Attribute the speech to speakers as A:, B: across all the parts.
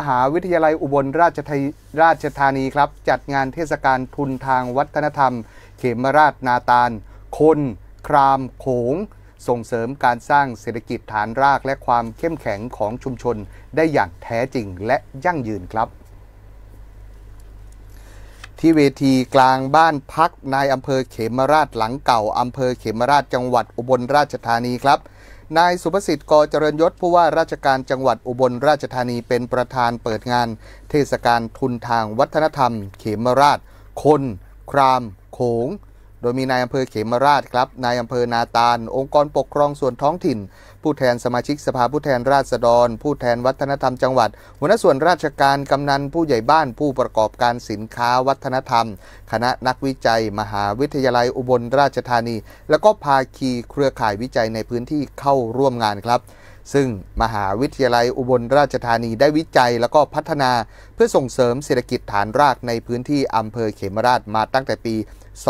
A: หาวิทยาลัยอุบลราชธานีครับจัดงานเทศกาลทุนทางวัฒนธรรมเขมราชนาตาลคนครามโขงส่งเสริมการสร้างเศรษฐกิจฐานรากและความเข้มแข็งของชุมชนได้อย่างแท้จริงและยั่งยืนครับที่เวทีกลางบ้านพักนายอำเภอเขมราชหลังเก่าอำเภอเขมราชจังหวัดอุบลราชธานีครับนายสุภสิทธิ์ ก.เจริญยศผู้ว่าราชการจังหวัดอุบลราชธานีเป็นประธานเปิดงานเทศกาลทุนทางวัฒนธรรมเขมราชคนครามโขงโดยมีนายอำเภอเขมราชครับนายอำเภอนาตาลองค์กรปกครองส่วนท้องถิ่นผู้แทนสมาชิกสภาผู้แทนราษฎรผู้แทนวัฒนธรรมจังหวัดหัวหน้าส่วนราชการกำนันผู้ใหญ่บ้านผู้ประกอบการสินค้าวัฒนธรรมคณะนักวิจัยมหาวิทยาลัยอุบลราชธานีแล้วก็ภาคีเครือข่ายวิจัยในพื้นที่เข้าร่วมงานครับซึ่งมหาวิทยาลัยอุบลราชธานีได้วิจัยแล้วก็พัฒนาเพื่อส่งเสริมเศรษฐกิจฐานรากในพื้นที่อำเภอเขมราชมาตั้งแต่ปี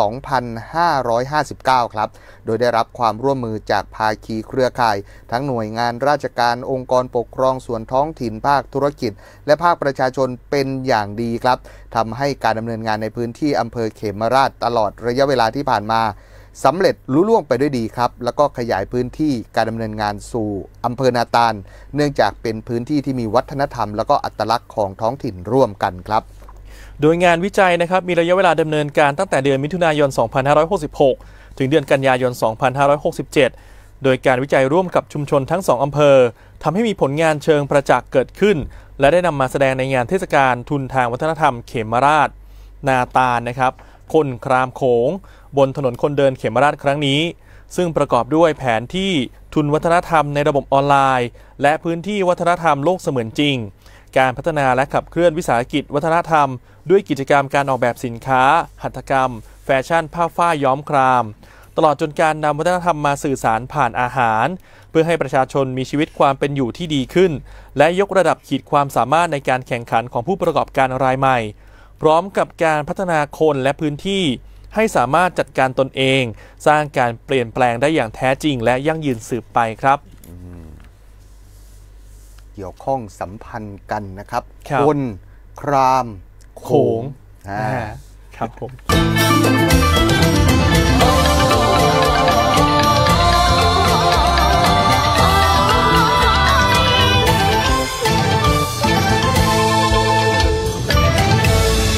A: 2559 ครับโดยได้รับความร่วมมือจากภาคีเครือข่ายทั้งหน่วยงานราชการองค์กรปกครองส่วนท้องถิ่นภาคธุรกิจและภาคประชาชนเป็นอย่างดีครับทำให้การดำเนินงานในพื้นที่อำเภอเขมราชตลอดระยะเวลาที่ผ่านมาสำเร็จลุล่วงไปด้วยดีครับแล้วก็ขยายพื้นที่การดำเนินงานสู่อำเภอนาตาลเนื่องจากเป็นพื้นที่ที่มีวัฒนธรรมแล้วก็อัตลักษณ์ของท้องถิ่นร่วมกันครับ
B: โดยงานวิจัยนะครับมีระยะเวลาดำเนินการตั้งแต่เดือนมิถุนายน 2566 ถึงเดือนกันยายน 2567 โดยการวิจัยร่วมกับชุมชนทั้ง2อำเภอทำให้มีผลงานเชิงประจักษ์เกิดขึ้นและได้นำมาแสดงในงานเทศกาลทุนทางวัฒนธรรมเขมราชนาตาลนะครับคนครามโขงบนถนนคนเดินเขมราชครั้งนี้ซึ่งประกอบด้วยแผนที่ทุนวัฒนธรรมในระบบออนไลน์และพื้นที่วัฒนธรรมโลกเสมือนจริงการพัฒนาและขับเคลื่อนวิสาหกิจวัฒนธรรมด้วยกิจกรรมการออกแบบสินค้าหัตถกรรมแฟชั่นผ้าฝ้ายย้อมครามตลอดจนการนำวัฒนธรรมมาสื่อสารผ่านอาหารเพื่อให้ประชาชนมีชีวิตความเป็นอยู่ที่ดีขึ้นและยกระดับขีดความสามารถในการแข่งขันของผู้ประกอบการรายใหม่พร้อมกับการพัฒนาคนและพื้นที่ให้สามารถจัดการตนเองสร้างการเปลี่ยนแปลงได้อย่างแท้จริงและยั่งยืนสืบไปครับ
A: เกี่ยวข้องสัมพันธ์กันนะครับคนครามโขง
B: ครับผม